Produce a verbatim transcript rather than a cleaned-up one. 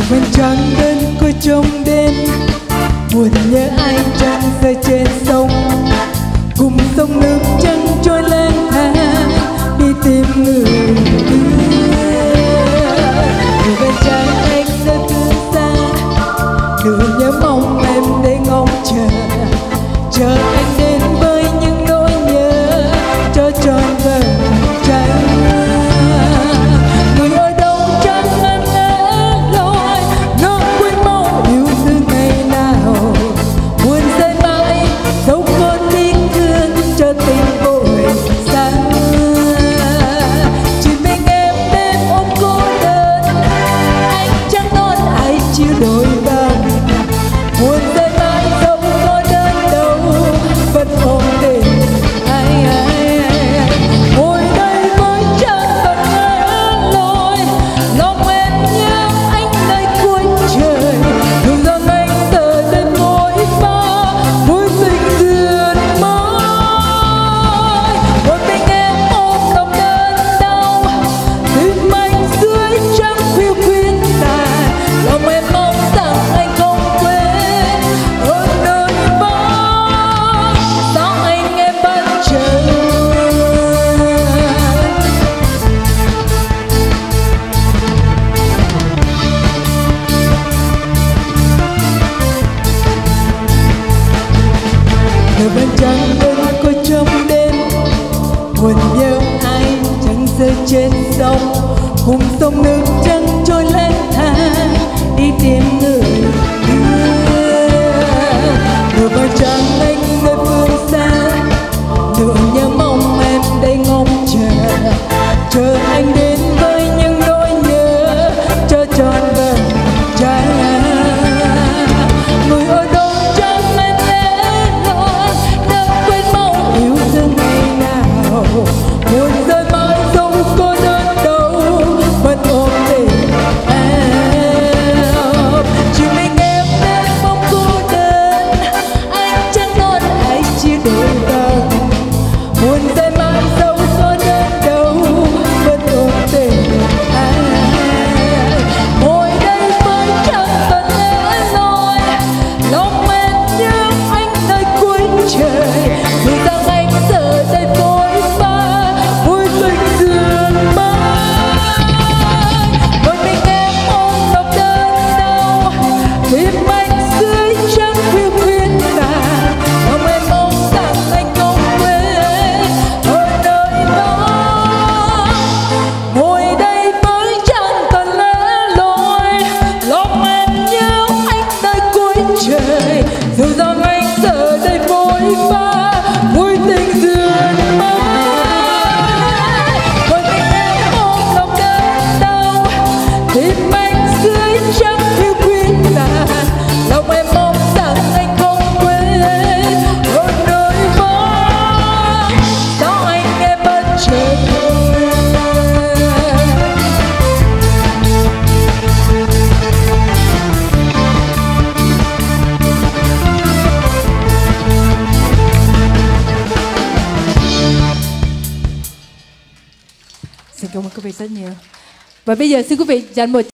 bên trăng bên cuối trong đêm, buồn nhớ ai trăng rơi trên sông, cùng sông nước trăng trôi lang thang đi tìm người yêu. Người bên trăng anh rơi phương xa, nửa nhớ mong em để ngóng chờ, chờ anh đến với những nỗi nhớ cho tròn vầng trăng. Người ở đâu trăng anh ngỡ lối, nó quên mau yêu thương ngày nào, buồn rơi mãi dấu con tiếc thương cho tình vội xa. Chỉ mình em đêm ôm cô đơn, anh chẳng còn ai chia đôi vàng, buồn rơi mãi dấu có đơn đâu vẫn ôm tình ai ai ai. Ngồi đây với trăng và ngỡ lối, lòng em nhớ anh nơi cuối trời, dù rằng anh giờ đây vội vã mối tình duyên mới. Một mình em ôm lòng đơn đau, tim anh dưới trăng phiêu khuyên dài, lòng em mong rằng anh không quên ở nơi vắng sao anh em vẫn chờ. Nửa bên trăng bên cuối trong đêm, buồn nhớ ai trăng rơi trên sông, cùng sông nước trăng trôi lang thang đi tìm người yêu. Nửa bên trăng anh nơi phương xa, nửa nhớ mong em đây ngóng chờ, chờ anh đến với những nỗi nhớ cho tròn vầng trăng. Người ở đâu trăng em lẽ loi, đã quên mau yêu thương ngày nào, buồn rơi mãi dấu có đơn đâu vẫn ôm tình em. Chỉ mình em đêm mong cô đơn, anh chẳng còn ai chia đôi vàng, buồn rơi mãi dấu có đơn đâu vẫn ôm tình em. Ngồi đây với trăng và lẽ loi, lòng em nhớ anh nơi cuối trời, dù rằng anh giờ đây vội vã vui tình duyên mới. Một mình em ôm lòng đơn đau, tim anh dưới trăng phiêu khuyên tàn, lòng em mong rằng anh không quên ở nơi vắng. Ngồi đây với trăng còn lẽ loi, lòng em nhớ anh nơi cuối trời, dù rằng anh giờ đây vội vã vui tình duyên mới. Một mình em ôm lòng đơn đau, tim anh dưới trăng phiêu khuyên tàn, lòng em mong rằng anh không quên ở nơi vắng sao anh em bất chợt. Xin cảm ơn quý vị rất nhiều. Và bây giờ xin quý vị dành một